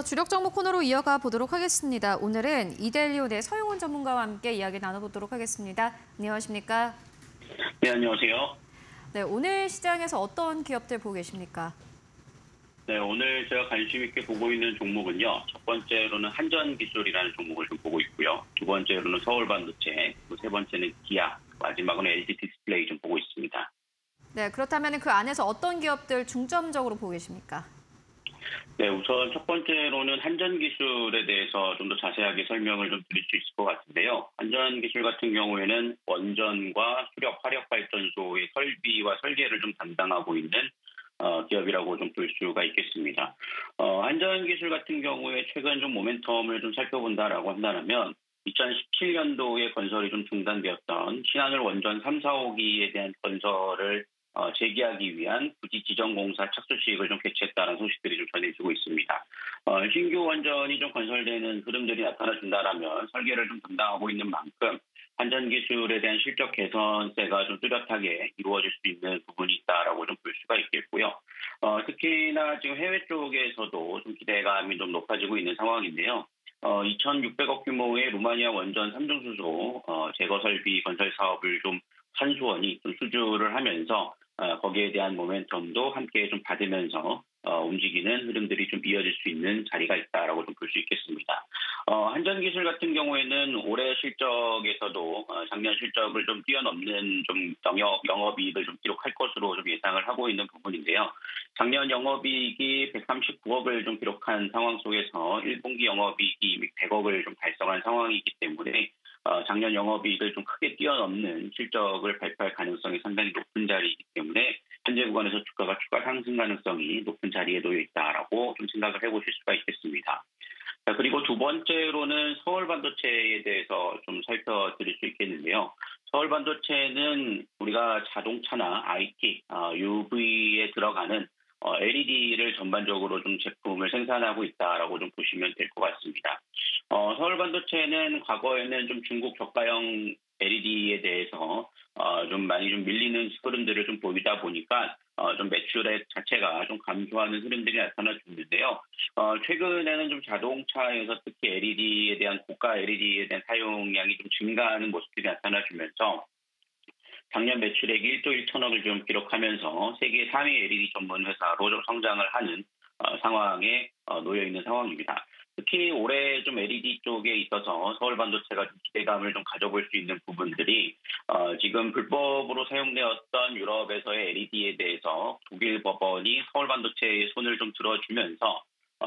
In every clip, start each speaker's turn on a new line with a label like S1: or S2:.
S1: 주력 정보 코너로 이어가 보도록 하겠습니다. 오늘은 이데일리온의 서용훈 전문가와 함께 이야기 나눠보도록 하겠습니다. 안녕하십니까?
S2: 네, 안녕하세요.
S1: 네, 오늘 시장에서 어떤 기업들 보고 계십니까?
S2: 네, 오늘 제가 관심 있게 보고 있는 종목은요. 첫 번째로는 한전기술이라는 종목을 좀 보고 있고요. 두 번째로는 서울반도체, 그리고 세 번째는 기아, 마지막으로 LG 디스플레이 좀 보고 있습니다.
S1: 네, 그렇다면 그 안에서 어떤 기업들 중점적으로 보고 계십니까?
S2: 네, 우선 첫 번째로는 한전기술에 대해서 좀 더 자세하게 설명을 좀 드릴 수 있을 것 같은데요. 한전기술 같은 경우에는 원전과 수력, 화력발전소의 설비와 설계를 좀 담당하고 있는 기업이라고 좀 볼 수가 있겠습니다. 한전기술 같은 경우에 최근 좀 모멘텀을 좀 살펴본다라고 한다면 2017년도에 건설이 좀 중단되었던 신한울 원전 3, 4호기에 대한 건설을 재개하기 위한 부지 지정 공사 착수 시획을 좀 개최했다는 소식들이 좀 전해지고 있습니다. 신규 원전이 좀 건설되는 흐름들이 나타나준다라면 설계를 좀 담당하고 있는 만큼 한전기술에 대한 실적 개선세가 좀 뚜렷하게 이루어질 수 있는 부분이 있다라고 좀 볼 수가 있겠고요. 특히나 지금 해외 쪽에서도 좀 기대감이 좀 높아지고 있는 상황인데요. 2,600억 규모의 루마니아 원전 3중 수소 제거 설비 건설 사업을 좀 한수원이 좀 수주를 하면서 거기에 대한 모멘텀도 함께 좀 받으면서 움직이는 흐름들이 좀 이어질 수 있는 자리가 있다라고 좀 볼 수 있겠습니다. 한전기술 같은 경우에는 올해 실적에서도 작년 실적을 좀 뛰어넘는 좀 영업이익을 좀 기록할 것으로 좀 예상을 하고 있는 부분인데요. 작년 영업이익이 139억을 좀 기록한 상황 속에서 1분기 영업이익이 이미 100억을 좀 달성한 상황이기 때문에 작년 영업이익을 좀 크게 뛰어넘는 실적을 발표할 가능성이 상당히 높은 자리이기 때문에 현재 구간에서 주가가 추가 상승 가능성이 높은 자리에 놓여 있다라고 좀 생각을 해보실 수가 있겠습니다. 자, 그리고 두 번째로는 서울반도체에 대해서 좀 살펴드릴 수 있겠는데요. 서울반도체는 우리가 자동차나 IT, UV에 들어가는 LED를 전반적으로 좀 제품을 생산하고 있다라고 좀 보시면 될 것 같습니다. 서울반도체는 과거에는 좀 중국 저가형 LED에 대해서 좀 많이 좀 밀리는 흐름들을 좀 보이다 보니까 좀 매출액 자체가 좀 감소하는 흐름들이 나타나주는데요. 최근에는 좀 자동차에서 특히 LED에 대한 고가 LED에 대한 사용량이 좀 증가하는 모습들이 나타나주면서 작년 매출액이 1조 1천억을 좀 기록하면서 세계 3위 LED 전문 회사로 좀 성장을 하는 상황에 놓여 있는 상황입니다. 특히 올해 좀 LED 쪽에 있어서 서울반도체가 좀 기대감을 좀 가져볼 수 있는 부분들이 지금 불법으로 사용되었던 유럽에서의 LED에 대해서 독일 법원이 서울반도체의 손을 좀 들어주면서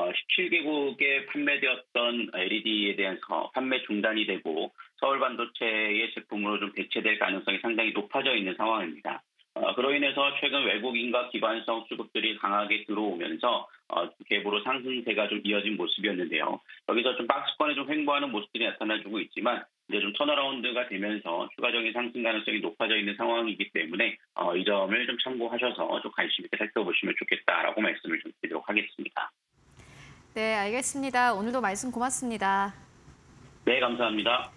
S2: 17개국에 판매되었던 LED에 대한 판매 중단이 되고 서울반도체의 제품으로 좀 대체될 가능성이 상당히 높아져 있는 상황입니다. 그로 인해서 최근 외국인과 기관성 수급들이 강하게 들어오면서 갭으로 상승세가 좀 이어진 모습이었는데요. 여기서 좀 박스권에 좀 횡보하는 모습들이 나타나주고 있지만 이제 좀 턴어라운드가 되면서 추가적인 상승 가능성이 높아져 있는 상황이기 때문에 이 점을 좀 참고하셔서 좀 관심 있게 살펴보시면 좋겠다라고 말씀을 좀 드리도록 하겠습니다.
S1: 네, 알겠습니다. 오늘도 말씀 고맙습니다.
S2: 네, 감사합니다.